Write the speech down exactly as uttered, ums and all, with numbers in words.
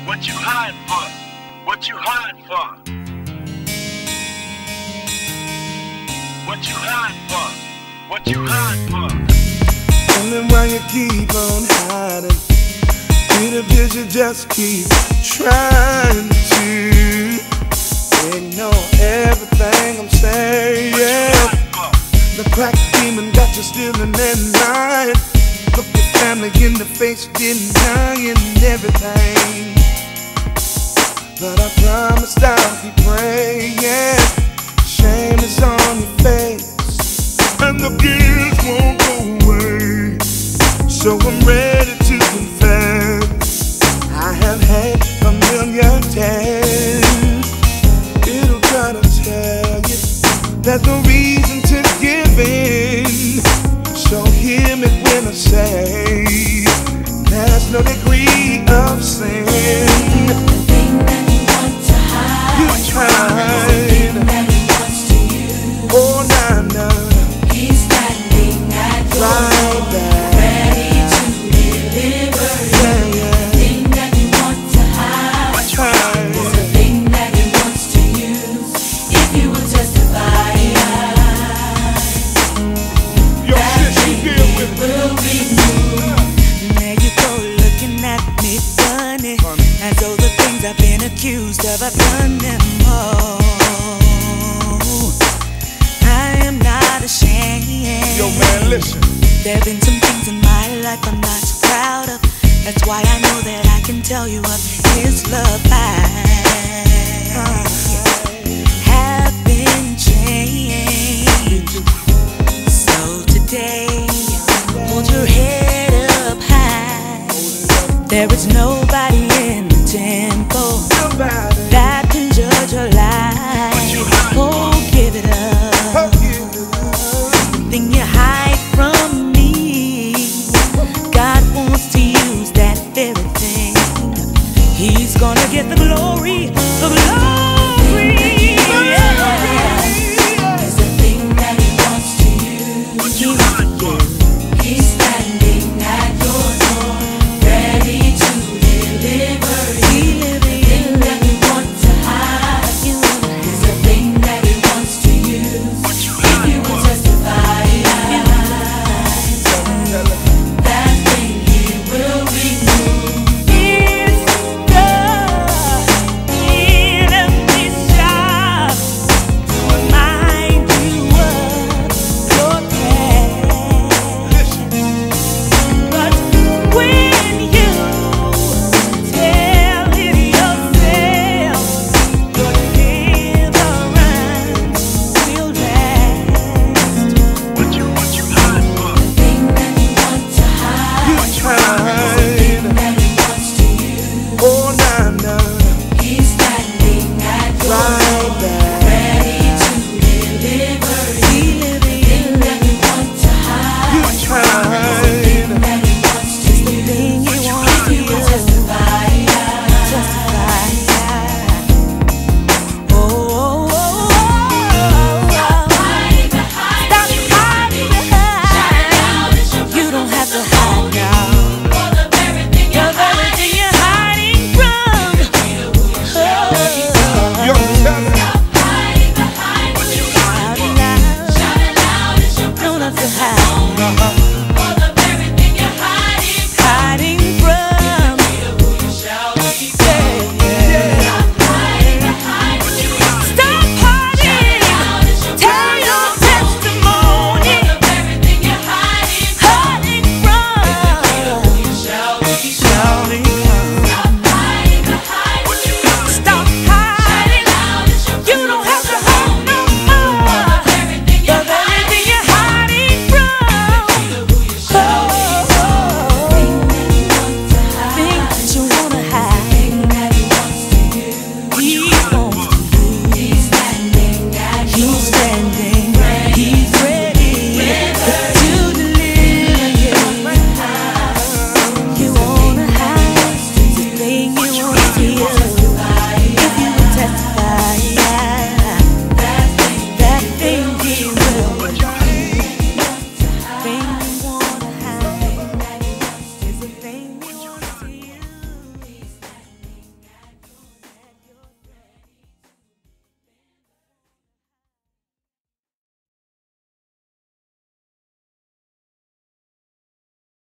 What you hiding for? What you hiding for? What you hiding for? What you hiding for? Wondering why you keep on hiding. Peter Piss, you just keep trying to ignore everything I'm saying. The crack demon got you still in that night. Look your family in the face, denying everything. But I promised I'll keep praying. Shame is on your face, and the guilt won't go away. So I'm ready to confess. I have had a million times. It'll try to tell you there's no reason to give in. So hear me when I say there's no degree of sin. The thing that you want to hide, You tried. the thing that he wants to use. Oh, nah, nah. He's standing at your Right door, there. ready to deliver you. Yeah, yeah. The thing that you want to hide, Tried. is the thing that he wants to use. If you will testify, Yo, that shit, you deal with it will be moved. There you go, looking at me funny, as though the things I've been accused of, I've done them all. I am not ashamed. Yo, man, listen. There've been some things in my life I'm not so proud of. That's why I know that I can tell you of His love. I have been changed. So today, hold your head up high. There is no